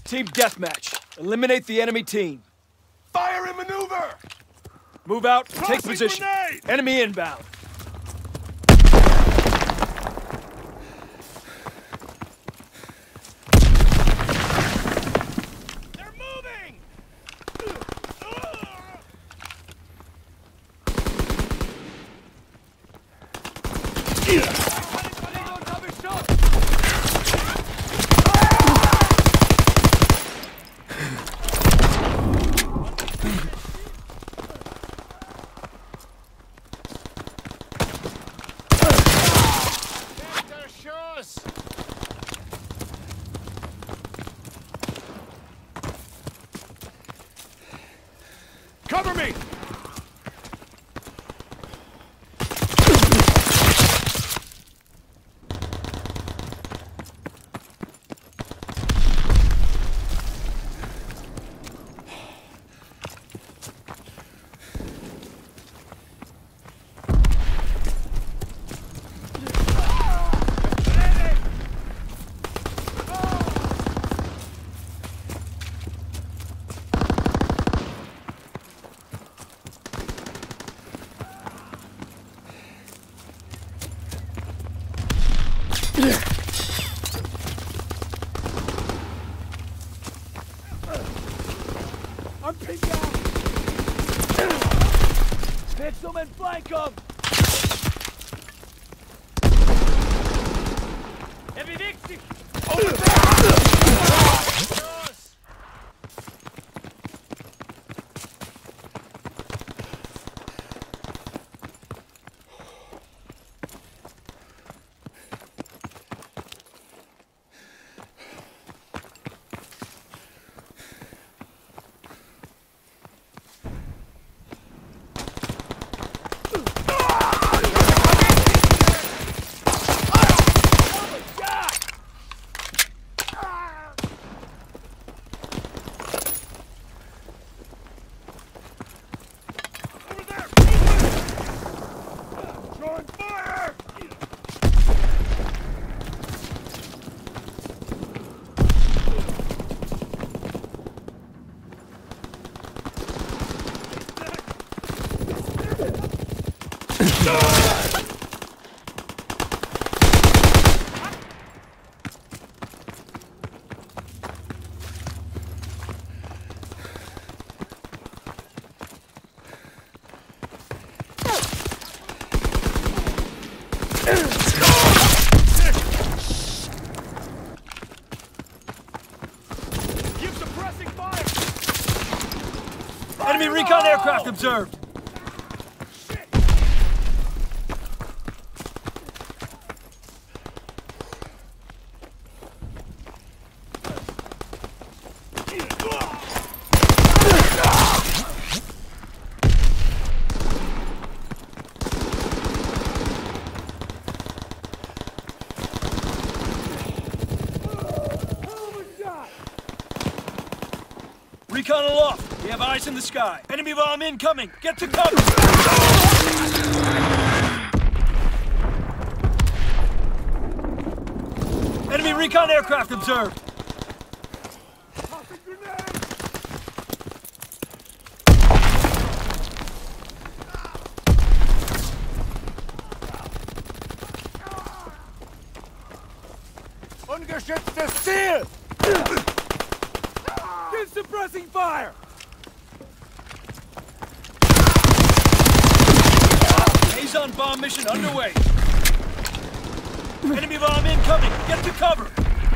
Team deathmatch. Eliminate the enemy team. Fire and maneuver! Move out and take Tossing position. grenade! Enemy inbound. They're moving! Cover me! I'm pinned down. Pixelman, flank him. Heavy victim. Over there! Enemy recon aircraft observed. Recon aloft. We have eyes in the sky. Enemy bomb incoming. Get to cover. Enemy recon aircraft observed. Ungeschütztes Ziel! Get suppressing fire! Azon bomb mission underway. Enemy bomb incoming. Get to cover.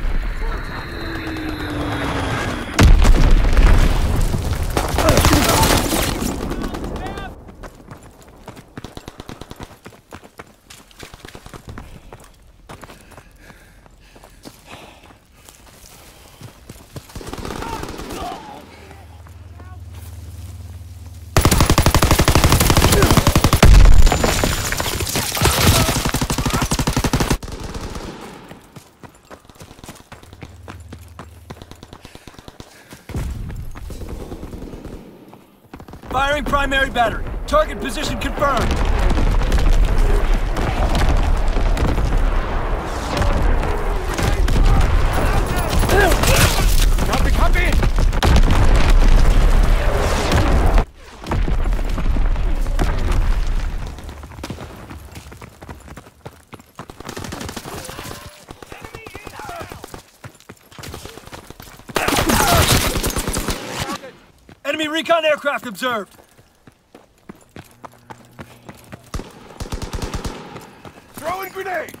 Firing primary battery. Target position confirmed. Copy, copy. Enemy recon aircraft observed. Throwing grenade!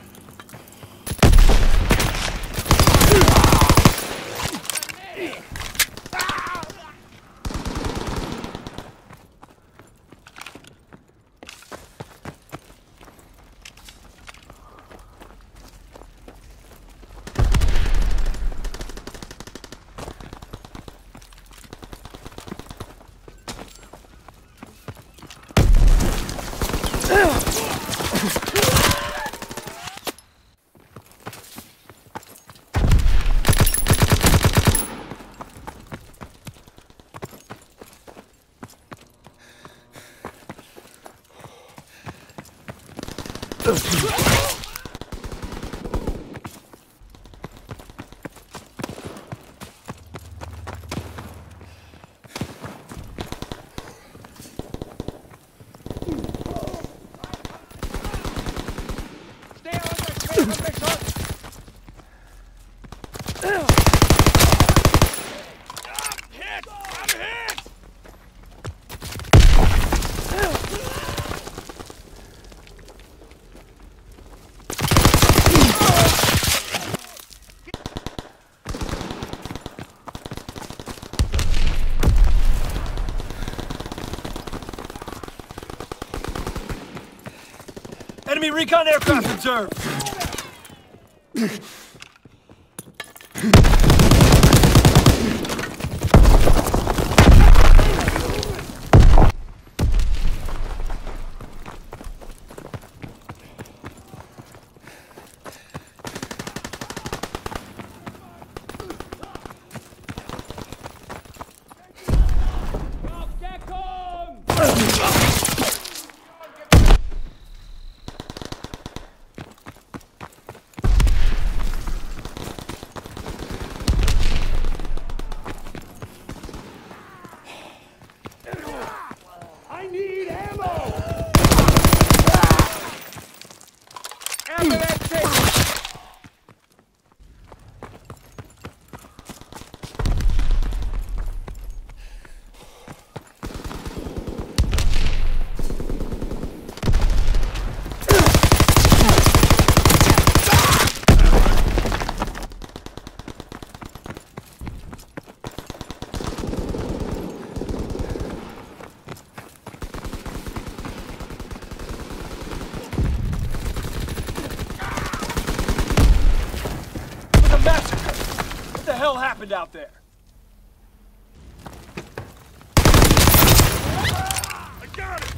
Enemy recon aircraft observed. I need ammo! What the hell happened out there? I got it!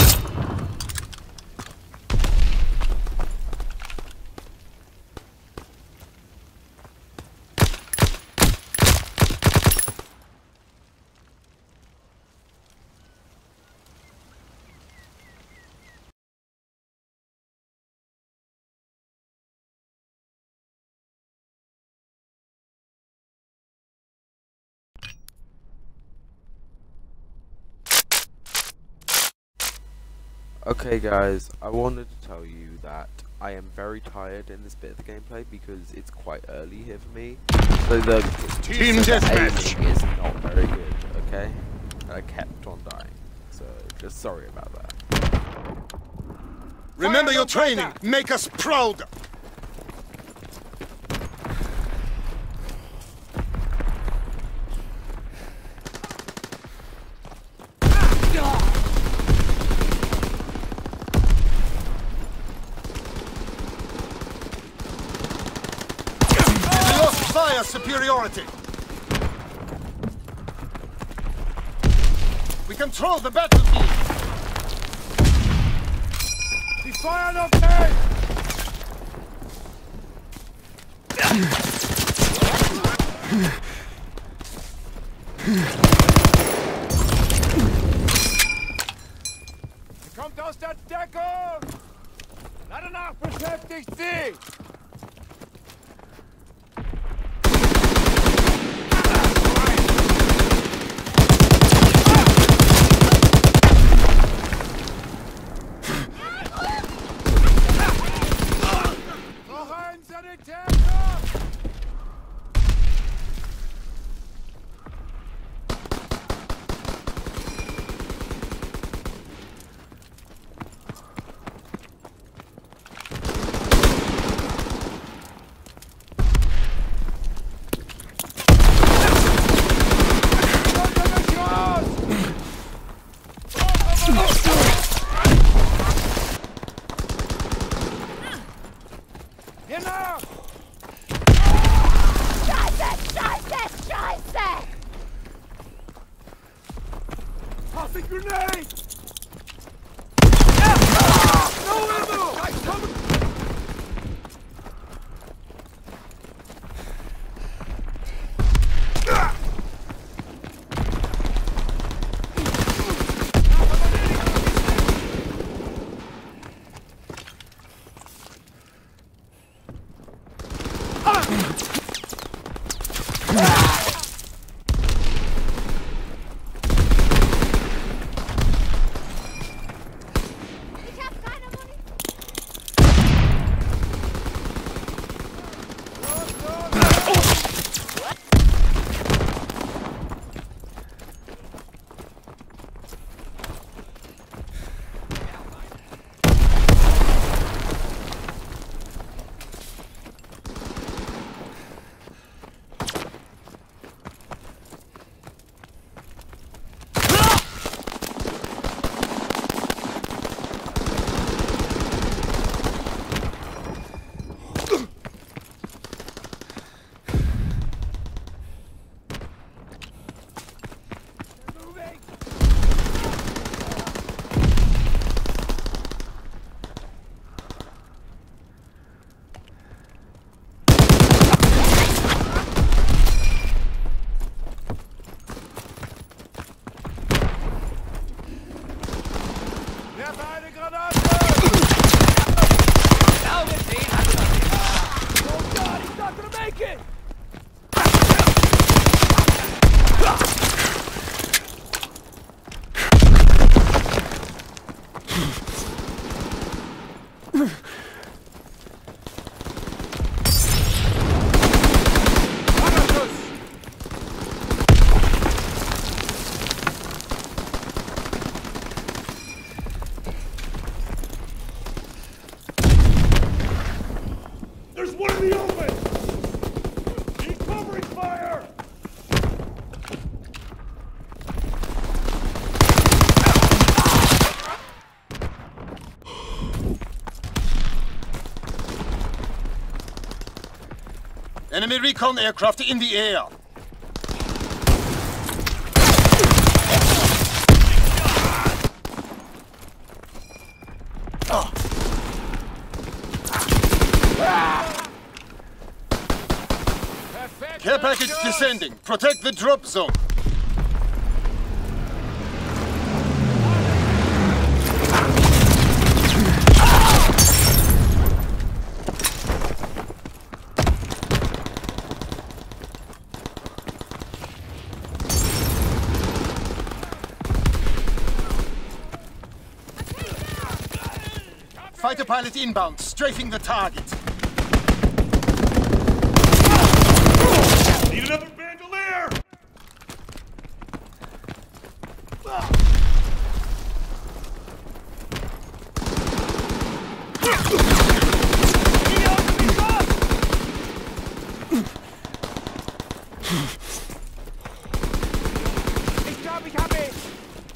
Okay guys, I wanted to tell you that I am very tired in this bit of the gameplay because it's quite early here for me. So the Team deathmatch aiming is not very good, okay? I kept on dying, so just sorry about that. Remember your training! Make us proud! We lost fire superiority! We control the battlefield! We fired up there! Kommt aus der Deckung! Danach beschäftigt sie! Noch ein Sanitäter! a grenade! No ammo! Guys, come! Enemy recon aircraft in the air. Care package descending. Protect the drop zone. Fighter pilot inbound, strafing the target. Need another bandolier! Ich glaube, ich habe ihn!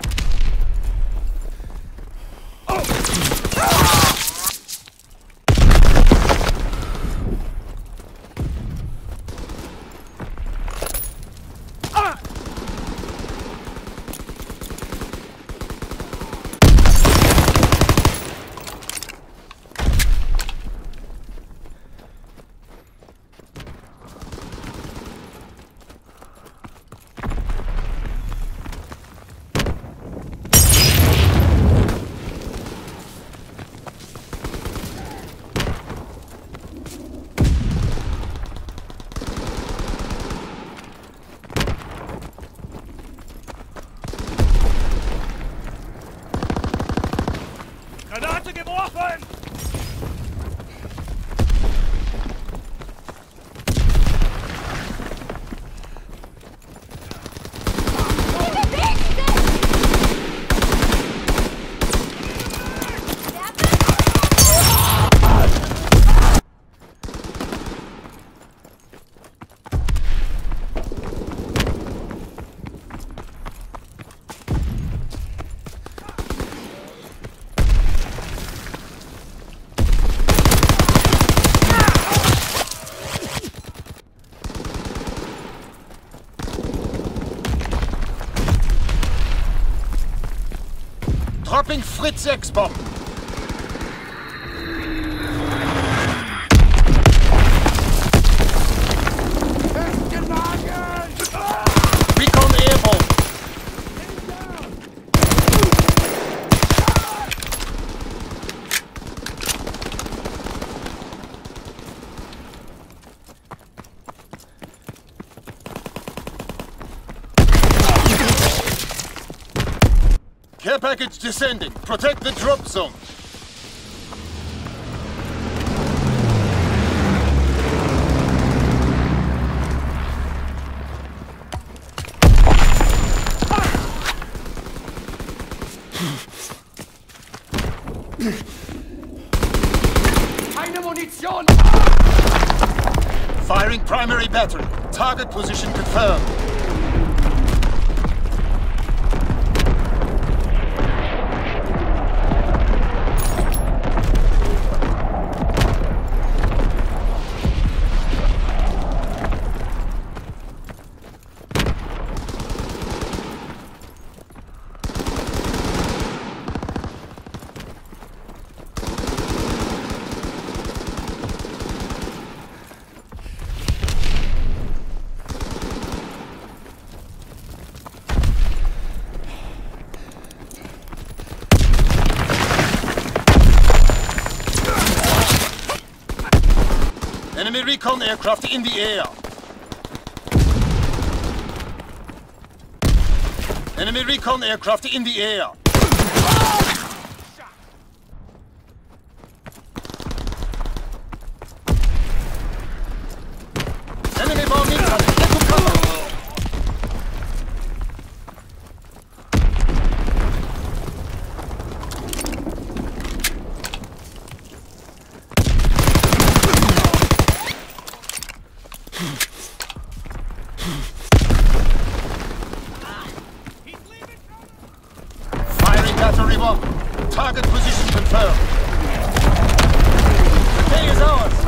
Granate geworfen! Dropping Fritz X-bomb. Recon airborne. Care package descending. Protect the drop zone. Keine Munition! Firing primary battery. Target position confirmed. Enemy recon aircraft in the air. Enemy recon aircraft in the air. Enemy bomb incoming. Get to cover. Firing battery 1. Target position confirmed. The day is ours.